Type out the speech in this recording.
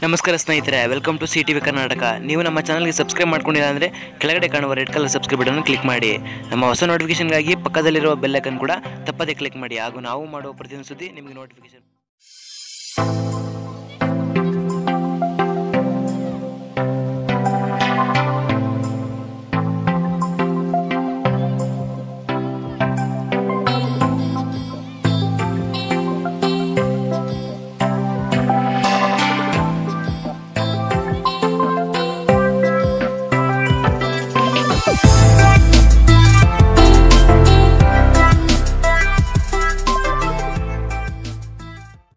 ನಮಸ್ಕಾರ ಸ್ನೇಹಿತರೆ, welcome to CTV Karnataka. ನೀವು ನಮ್ಮ ಚಾನಲ್ಗೆ ಸಬ್ಸ್ಕ್ರೈಬ್ ಮಾಡ್ಕೊಂಡಿಲ್ಲ ಅಂದರೆ ಕೆಳಗಡೆ ಕಾಣುವ red colour subscribe button click ಮಾಡಿ. ನಮ್ಮ ಹೊಸ ನೋಟಿಫಿಕೇಶನ್ಗಾಗಿ ಪಕ್ಕದಲ್ಲಿರುವ ಬೆಲ್ ಐಕಾನ್ ಕೂಡ ತಪ್ಪದೇ ಕ್ಲಿಕ್ ಮಾಡಿ. ಹಾಗೂ ನಾವು ಮಾಡುವ ಪ್ರತಿಯೊಂದು ಸುದ್ದಿ ನಿಮಗೆ ನೋಟಿಫಿಕೇಶನ್